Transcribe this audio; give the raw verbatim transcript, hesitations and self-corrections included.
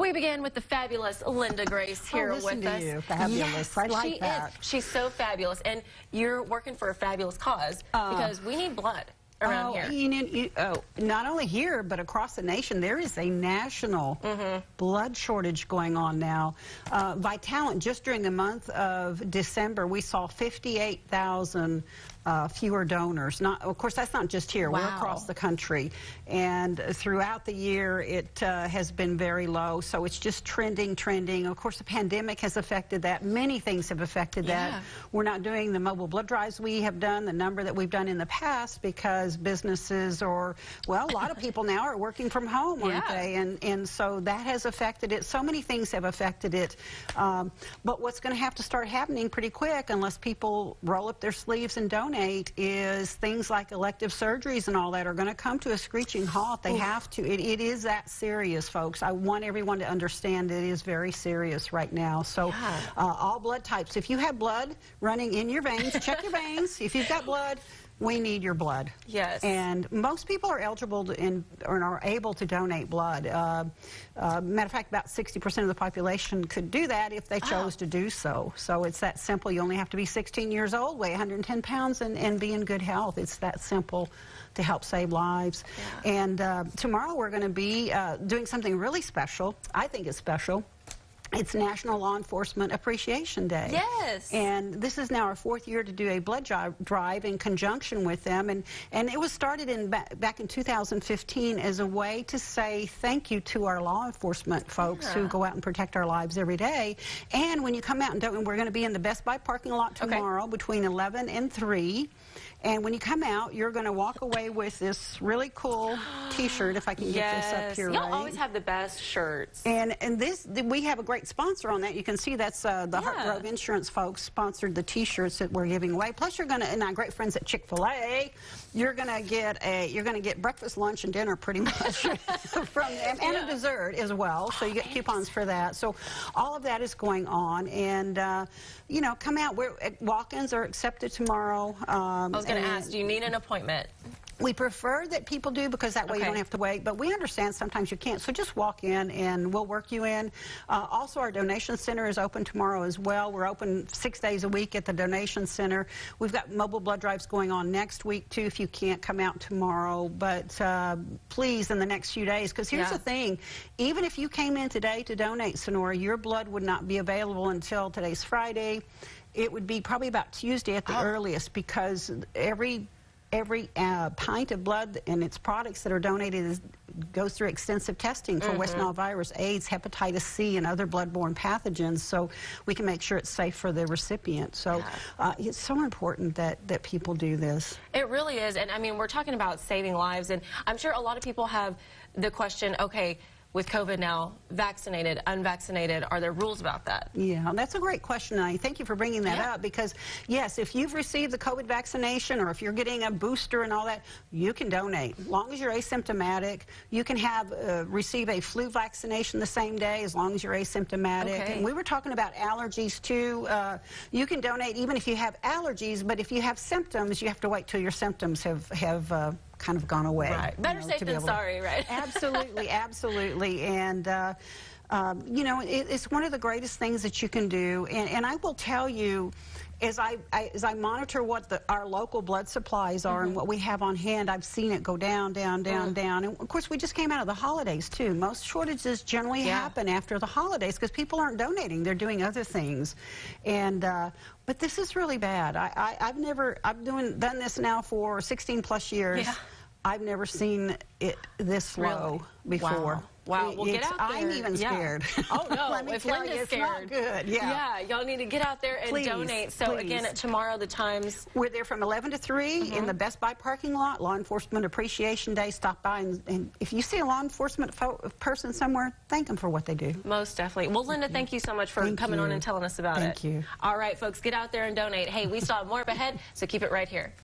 We begin with the fabulous Linda Grace here oh, listen with to us. You. Fabulous. Yes, I like she that. is. She's so fabulous, and you're working for a fabulous cause uh, because we need blood around oh, here. You know, you, oh, not only here, but across the nation, there is a national mm-hmm. blood shortage going on now. Uh, Vitalant, just during the month of December, we saw fifty-eight thousand uh, fewer donors. Not, of course, that's not just here. Wow. We're across the country. And throughout the year, it uh, has been very low. So it's just trending, trending. Of course, the pandemic has affected that. Many things have affected yeah. that. We're not doing the mobile blood drives we have done, the number that we've done in the past, because businesses or, well, a lot of people now are working from home, aren't yeah. they? And, and so that has affected it. So many things have affected it. Um, but what's going to have to start happening pretty quick, unless people roll up their sleeves and donate, is things like elective surgeries and all that are going to come to a screeching halt. They Ooh. have to. It, it is that serious, folks. I want everyone to understand it is very serious right now. So yeah. uh, all blood types. If you have blood running in your veins, check your veins. If you've got blood, we need your blood. Yes. And most people are eligible to in, or are able to donate blood. Uh, uh, matter of fact, about sixty percent of the population could do that if they chose oh. to do so. So it's that simple. You only have to be sixteen years old, weigh one hundred ten pounds, and, and be in good health. It's that simple to help save lives. Yeah. And uh, tomorrow we're going to be uh, doing something really special. I think it's special. It's National Law Enforcement Appreciation Day. Yes. And this is now our fourth year to do a blood drive in conjunction with them. And, and it was started in back in two thousand fifteen as a way to say thank you to our law enforcement folks yeah. who go out and protect our lives every day. And when you come out and don't, we're going to be in the Best Buy parking lot tomorrow okay. between eleven and three. And when you come out, you're going to walk away with this really cool T-shirt, if I can get yes. this up here Y'all right. always have the best shirts. And and this, we have a great sponsor on that. You can see that's uh, the yeah. Heart Grove Insurance folks sponsored the T-shirts that we're giving away. Plus, you're going to, and our great friends at Chick-fil-A, you're going to get a, you're going to get breakfast, lunch, and dinner pretty much from them, and yeah. a dessert as well. So you get coupons for that. So all of that is going on, and uh, you know, come out. We're, walk-ins are accepted tomorrow. Um, I was going to ask, do you need an appointment? We prefer that people do, because that way okay. you don't have to wait, but we understand sometimes you can't, so just walk in and we'll work you in. Uh, also, our donation center is open tomorrow as well. We're open six days a week at the donation center. We've got mobile blood drives going on next week too, if you can't come out tomorrow, but uh, please in the next few days, because here's yeah. the thing, even if you came in today to donate, Sonora, your blood would not be available until today's Friday. It would be probably about Tuesday at the oh. earliest, because every Every uh, pint of blood and its products that are donated is, goes through extensive testing for mm-hmm. West Nile virus, AIDS, hepatitis C, and other bloodborne pathogens, so we can make sure it's safe for the recipient. So yeah. uh, it's so important that, that people do this. It really is, and I mean, we're talking about saving lives, and I'm sure a lot of people have the question, okay, with COVID now, vaccinated, unvaccinated, are there rules about that? Yeah, that's a great question, and I thank you for bringing that yeah. up, because, yes, if you've received the COVID vaccination or if you're getting a booster and all that, you can donate. As long as you're asymptomatic, you can have uh, receive a flu vaccination the same day as long as you're asymptomatic. Okay. And we were talking about allergies, too. Uh, you can donate even if you have allergies, but if you have symptoms, you have to wait till your symptoms have, have uh, kind of gone away. Right. Better know, safe than sorry, right? Absolutely, absolutely. And, uh, um, you know, it, it's one of the greatest things that you can do. And, and I will tell you, as I, I, as I monitor what the, our local blood supplies are mm-hmm. and what we have on hand, I've seen it go down, down, down, mm. down. And, of course, we just came out of the holidays, too. Most shortages generally yeah. happen after the holidays because people aren't donating. They're doing other things. And, uh, but this is really bad. I, I, I've never, I've doing, done this now for sixteen plus years. Yeah. I've never seen it this low really? before. Wow. Wow, well, get out there. I'm even scared. Yeah. Oh, no, Let me if tell Linda's you, it's scared. not good. Yeah, yeah, y'all need to get out there and please, donate. So, please. again, tomorrow, the times? We're there from eleven to three mm-hmm. in the Best Buy parking lot. Law Enforcement Appreciation Day. Stop by, and, and if you see a law enforcement person somewhere, thank them for what they do. Most definitely. Well, Linda, thank you so much for thank coming you. on and telling us about thank it. Thank you. All right, folks, get out there and donate. Hey, we still have more up ahead, so keep it right here.